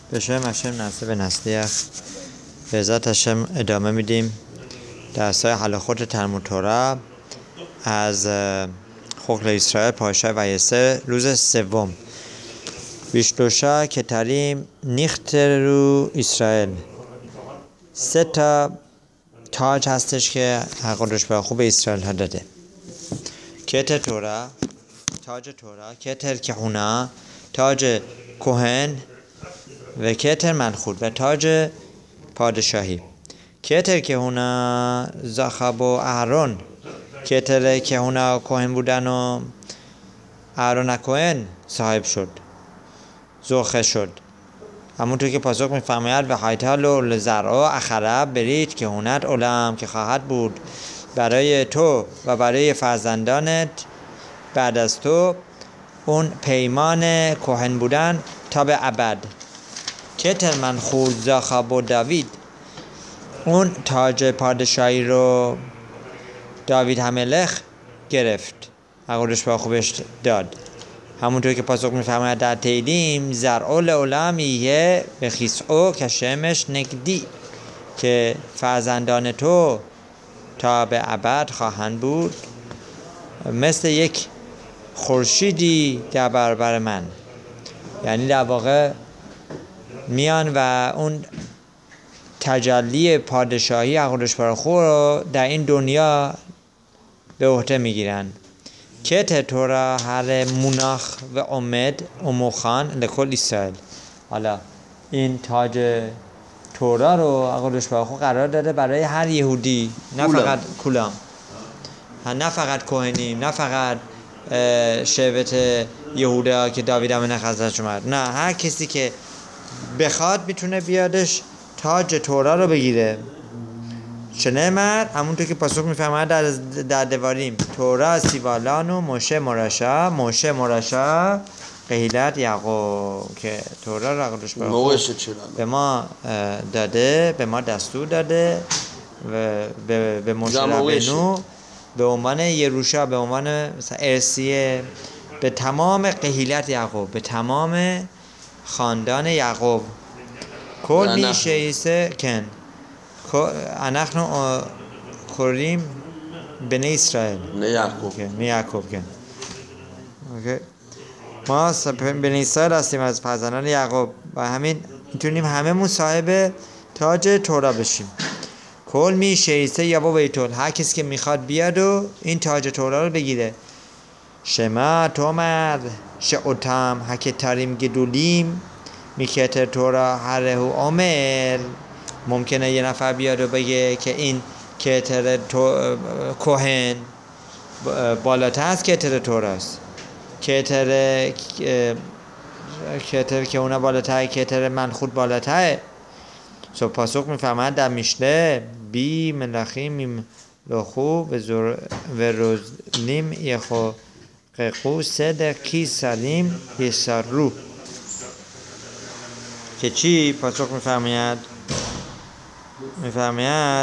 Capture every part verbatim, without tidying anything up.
به شم هشم نسل به نسلیخ به عزت هشم ادامه میدیم درسای هلاخوت تلمود تورا از خلق اسرائیل پارشای وایسر روز سوم. بیشتوشا که تریم نیخت رو اسرائیل. سه تا تاج هستش که قدرش به خوب اسرائیل ها داده. کتر تورا، تاج تورا، کتر کهونا، تاج کوهن و کتر ملخوت و تاج پادشاهی. کتر کهونا زاخاب و اهرون، کتر کهونا کوهن بودن و اهرون کوهن صاحب شد، زوخه شد. همونطور که پاسخ می‌فرماید و هایتالو لزرعا اخره برید کهونت علم که خواهد بود برای تو و برای فرزندانت بعد از تو اون پیمان کوهن بودن تا به ابد. کتر منخود زاخاب و داوید، اون تاج پادشاهی رو داوید هملخ گرفت، قدرش با خوبش داد. همونطور که پاسخ می‌فرماید در تیلیم زرعو لعلمیه به خیسعو که شمش نگدی، که فرزندان تو تا به ابد خواهند بود مثل یک خورشیدی در برابر من. یعنی در واقع میان و اون تجلی پادشاهی قدرش برای خود رو در این دنیا به عهده میگیرن. کتر تورا هر مناخ و امید اموخان لکل اسرائیل. حالا این تاج تورا رو قدرش برای خود قرار داده برای هر یهودی، نه فقط کلام، نه فقط کوهنیم، نه فقط شبت یهودا که داوید هملخ ازش اومد، نه، هر کسی که بخواد میتونه بیادش تاج تورا رو بگیره. شنیمر همونطور که پاسخ میفهمد در, در دواریم تورا سیوالان و موشه مراشا، موشه مراشا قهیلت یعقوب، که تورا را قدرش به ما داده، به ما دستور داده و به, به موشه ربنو به عنوان یروشا، به عنوان ارثیه به تمام قهیلت یعقوب، به تمام خاندان یعقوب. کل میشه ایسه کن انخنو خوریم بنی اسرائیل، نه یعقوب، نه یعقوب کن. اوکی، ما بنی اسرائیل هستیم از فرزندان یعقوب و همین میتونیم هممون صاحب تاج تورا بشیم. کل میشه ایسه یا با بیتول، هر کسی که میخواد بیاد و این تاج تورا رو بگیره. شما تومر شعوتم حکی تاریم گدولیم میکتر تورا هرهو عمر. ممکنه یه نفر بیاد و بگه که این کتر تو... کوهن بالاتر از کتر توراست، کتر کتر که اونا بالاتر، کتر منخود بالاتر. سو پاسخ میفهمند در میشله بی ملخیم لخو و, زر... و روزلیم یخو قیقو سد کی سلیم یسر رو، که چی؟ پاسخ میفرماید میفرماید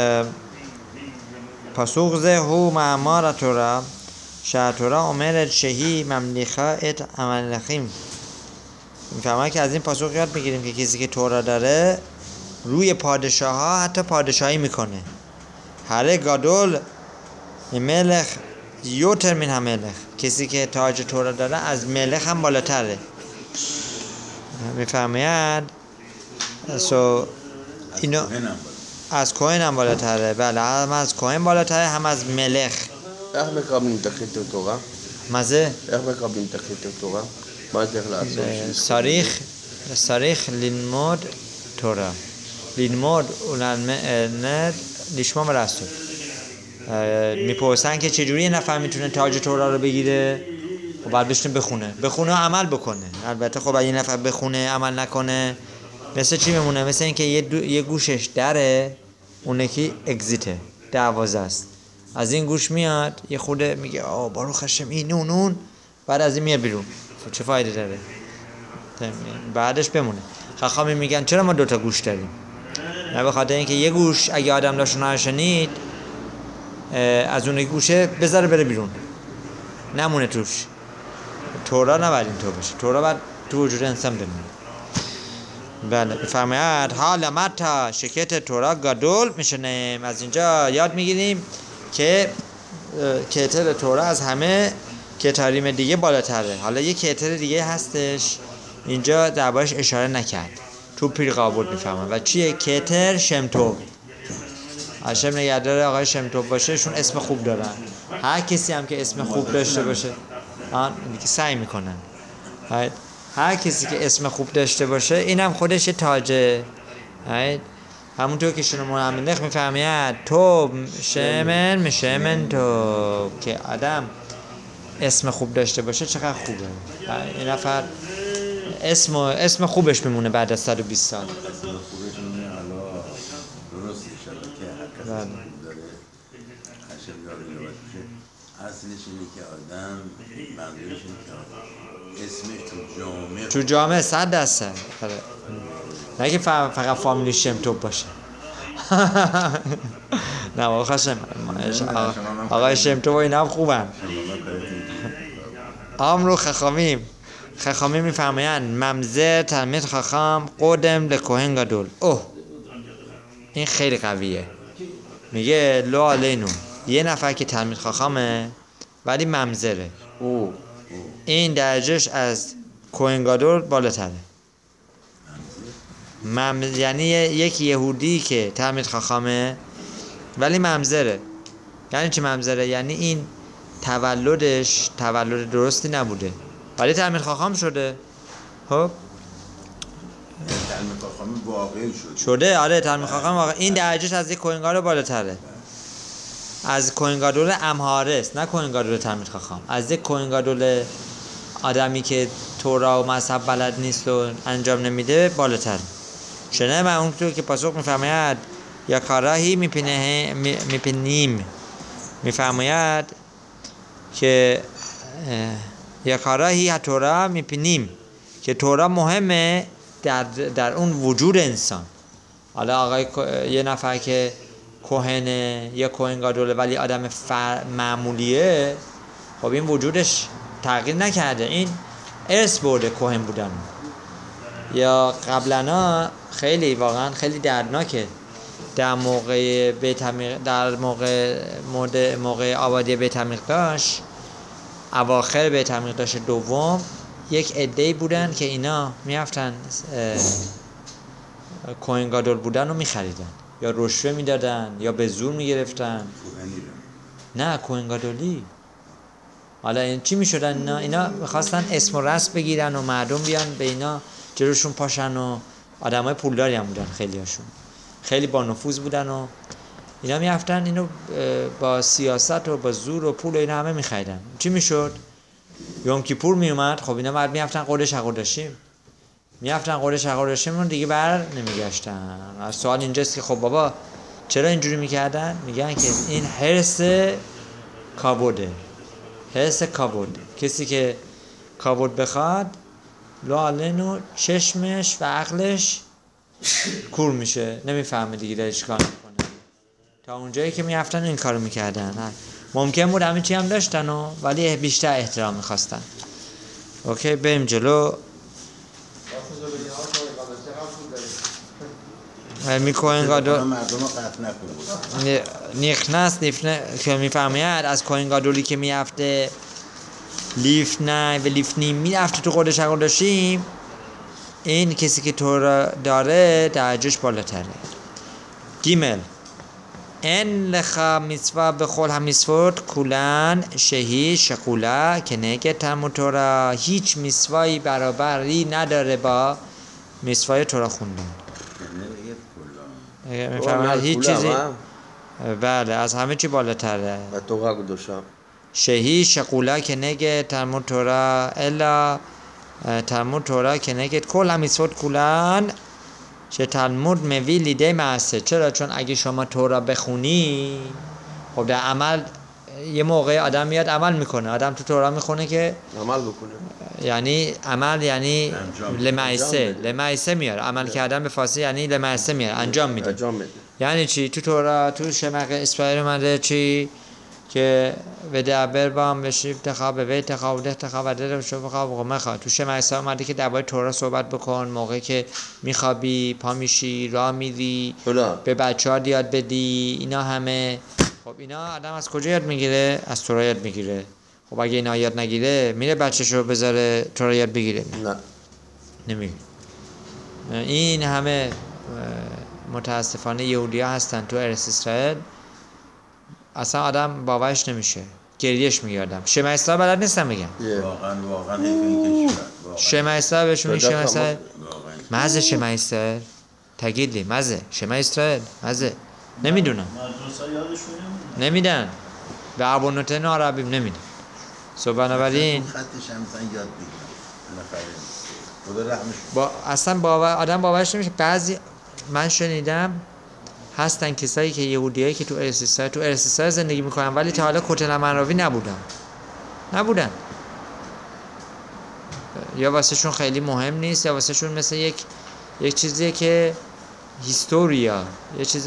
پاسخ زه هو معمار تورا شهر تورا عمر شهی مملیخا ات عملخیم. میفرماید که از این پاسخ یاد بگیریم که کسی که تورا داره روی پادشاه ها حتی پادشاهی میکنه. هر گادول ملخ یوتر من هم ملخ، کسی که تاج تورا داره از ملخ هم بالاتره. میفرماید سو اینو از کوهن هم بالاتره. بله، هم از کوهن بالاتره، هم از ملخ. איך מקבלים את החיתות תורה? מה זה? איך מקבלים את החיתות תורה? מה צריך לעשות? צריך, צריך ללמוד תורה. ללמוד וללמד לשמוע ולעשות. میپرسن که چجوری یه نفر میتونه تاج تورا رو بگیره؟ خب باید بشینه بخونه، بخونه و عمل بکنه. البته خب اگه یه نفر بخونه عمل نکنه مثل چی میمونه؟ مثل اینکه یه, دو... یه گوشش دره، اون یکی اگزیته، دروازه است. از این گوش میاد یه خوده میگه آه باروخ هشم این اون اون، بعد از این میاد بیرون. چه فایده داره؟ بعدش بمونه. خاخامی میگن چرا ما دوتا گوش داریم؟ نه به خاطر اینکه یه گوش اگه آدم داشت نشنید از اون گوشه بذاره بره بیرون، نمونه توش. تورا نباید این طور بشه. تورا باید تو وجود انسان بمونه. بله میفرماید حالا متا شکت تورا گادول میشنیم. از اینجا یاد میگیریم که کتر تورا از همه کتاریم دیگه بالاتره. حالا یک کتر دیگه هستش اینجا دربارش اشاره نکرد تو پیر قابل میفهمن و چیه کتر شمتوب. هاشم نگهدار آقای شمتوب باشه، شون اسم خوب دارن. هر کسی هم که اسم خوب داشته باشه آن دیگه سعی میکنن. هر کسی که اسم خوب داشته باشه اینم خودش تاجه. همونطور که شنو محمد میفهمید تو شمن میشمن تو که آدم اسم خوب داشته باشه چقدر خوبه. این نفر اسم اسم خوبش میمونه بعد از صد و بیست سال. اصلش اینه که آدم منظورش اینه که اسمش تو جامعه تو جامعه صد درصد نه که فقط فامیلی شمتوب باشه. نه واقعا شم آقای شمتوب اینا هم خوبن. امرو خخامیم خخامیم میفرمایند ممزه تلمید خخام قدم لکوهن گادول. اوه این خیلی قویه. میگه لو علینو یه نفر که تلمید خخامه ولی ممزره اوه این درجهش از کوهن گادول بالاتره. مم... یعنی یک یهودی که تلمید خخامه ولی ممزره. یعنی چی ممزره؟ یعنی این تولدش تولد درستی نبوده ولی تلمید خخام شده. خب تلمید خخام واقعی شده شده آره تلمید خخام واقعی. این درجهش از یک کوهن گادول بالاتره. از کوهن گادول امهارست نه کوهن گادول تلمید خخام. از یک کوهن گادول آدمی که تورا و مذهب بلد نیست و انجام نمیده بالاتر. شنه من اونطور که پاسخ میفرماید یا کاراهی میپینه میپینیم میفرماید که یا کاراهی تورا میپینیم که تورا مهمه در در اون وجود انسان. حالا آقای یه نفر که کوهنه یا کوهن گادوله ولی آدم معمولیه خب این وجودش تغییر نکرده. این ارث برده کوهن بودن. یا قبلنا خیلی واقعا خیلی دردناکه در موقع بیت عمیق در موقع موقع, موقع آبادی بیت عمیق داشت اواخر بیت عمیق داشت دوم یک عده‌ای بودن که اینا میرفتن کوهن گادول بودن رو میخریدن یا رشوه میدادن یا به زور میگرفتن. نه کوهن گادولی. حالا این چی میشدن اینا؟ اینا میخواستن اسم و رسم بگیرن و مردم بیان به اینا جلوشون پاشن و آدمای پولداری هم بودن خیلی هاشون خیلی با نفوذ بودن و اینا میرفتن اینو با سیاست و با زور و پول و اینا همه میخریدن. چی میشد؟ یوم کیپور میومد خب اینا بعد میرفتن قرد شقرداشیم میرفتن قرد شقرداشیم رو دیگه بر نمیگشتن. سوال اینجاست که خب بابا چرا اینجوری میکردن؟ میگن که این حرص کابوده. حرص کابود. کسی که کابود بخواد لالنو چشمش و عقلش کور میشه نمیفهمه دیگه داره چیکار میکنه. تا اونجایی که میرفتن این کارو میکردن. ممکن بود همه چی هم داشتن و ولی بیشتر احترام میخواستن. اوکی بریم جلو. میکنن گادول مردم رو قطع نکنه نیخنست نیفنه که میفهمید از کوهن گادولی که میرفته لیفنه و لیفنی میرفته تو قرد شقرداشیم این کسی که تو داره درجهش بالاتره. گیمل ان لخا میسوا بخول هم میسفورد کولن شهی شقوله که نگه تمو تورا هیچ میسوایی برابری نداره با میسوای تورا خوندن. میفهمید هیچ چیزی بله از همه چی بالاتره. و تو قدوشم شهی شقوله که نگه تمو تورا الا تلمود تورا که نگید کل همیسود کلن چه تلمود موی لیده معسه. چرا؟ چون اگه شما تورا بخونی خب در عمل یه موقع آدم میاد عمل میکنه. آدم تو تورا میخونه که عمل بکنه یعنی عمل یعنی لمعسه لمعسه میاره. عمل کردن به فارسی یعنی لمعسه میاره انجام میده. انجام میده. یعنی چی؟ تو تورا تو شمق اسرائیل اومده چی که ودعبر با هم بشیب تخواب به بیت تخواب ده تخواب و ده شو بخواب و مخواب تو شمع اسرائیل اومده که درباره تورا صحبت بکن، موقعی که میخوابی، پا میشی، راه میری، به بچه ها یاد بدی، اینا همه. خب اینا آدم از کجا یاد میگیره؟ از تورا یاد میگیره. خب اگه اینا یاد نگیره میره بچه‌شو بذاره تورا یاد بگیره؟ نه نمیگه. این همه متاسفانه یهودی‌ها هستن تو ارس اسرائیل، اصلا آدم باورش نمیشه، گریهش میگردم. شمع اسرائیل بلد نیستم بگم. واقعا واقعا حیف این کشور. شمع اسرائیل بهشون میگه شمع اسرائیل. مزه شمع اسرائیل. تگیدی مزه شمع اسرائیل مزه. نمیدونم. نمیدن. به عبونتن عربیم نمیدن. سو بنابراین خطش هم مثلا یاد بگیرم. خدا رحمش با اصلا باور آدم باورش نمیشه. بعضی من شنیدم هستن کسایی که یهودیایی که تو ارس اسرائیل تو ارس اسرائیل زندگی میکنن ولی تا حالا کتل منراوی نبودن نبودن یا واسه شون خیلی مهم نیست، یا واسه شون مثل یک یک چیزیه که هیستوریا، یه چیز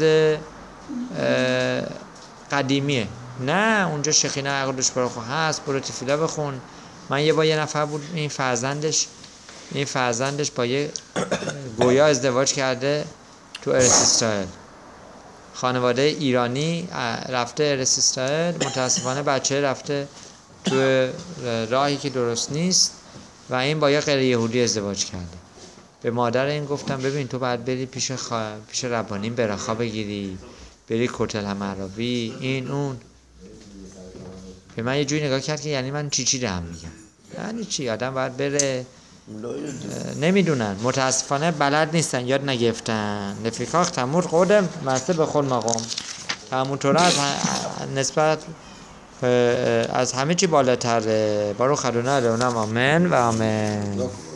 قدیمیه. نه اونجا شخینه عقلش برو خو هست، برو تفیلا بخون. من یه با یه نفر بود، این فرزندش این فرزندش با یه گویا ازدواج کرده تو ارس اسرائیل، خانواده ایرانی رفته ارس اسرائیل، متاسفانه بچه رفته تو راهی که درست نیست و این با یه غیر یهودی ازدواج کرده. به مادر این گفتم ببین تو باید بری پیش خوا... پیش ربانیم برخا بگیری، بری کتل همراوی، این اون. به من یه جوری نگاه کرد که یعنی من چی چی دارم میگم، یعنی چی آدم باید بره. نمیدونن، متاسفانه بلد نیستن، یاد نگفتن. لفیکاخ تمور خودم مسته به خود مقام همونطوره از نسبت از همه چی بالاتره. بارو خدونه الانم آمن و آمن.